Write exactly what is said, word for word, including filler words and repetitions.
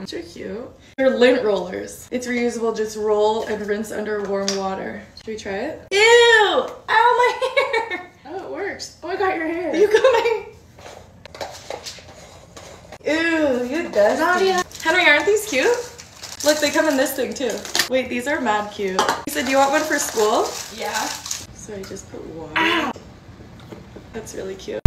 Mm, they're cute. They're lint rollers. It's reusable, just roll and rinse under warm water. Should we try it? Ew! Ow, my hair! Oh, it works. Oh, I got your hair. You got my... Ew, you dusty. Nadia. Henry, aren't these cute? Look, they come in this thing too. Wait, these are mad cute. He said, do you want one for school? Yeah. So I just put one. Ow. That's really cute.